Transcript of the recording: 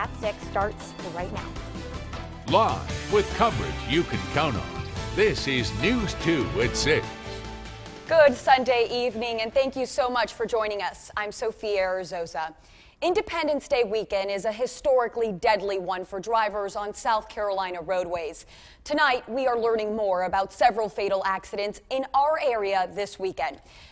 at 6 starts right now. Live with coverage you can count on. This is News 2 at 6. Good Sunday evening, and thank you so much for joining us. I'm Sophia Arizosa. Independence Day weekend is a historically deadly one for drivers on South Carolina roadways. Tonight, we are learning more about several fatal accidents in our area this weekend.